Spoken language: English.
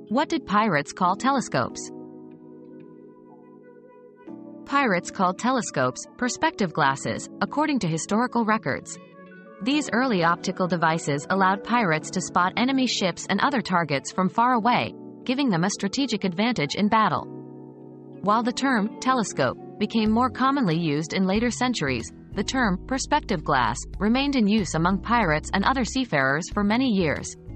What did pirates call telescopes? Pirates called telescopes perspective glasses, according to historical records. These early optical devices allowed pirates to spot enemy ships and other targets from far away, giving them a strategic advantage in battle. While the term telescope became more commonly used in later centuries, the term perspective glass remained in use among pirates and other seafarers for many years.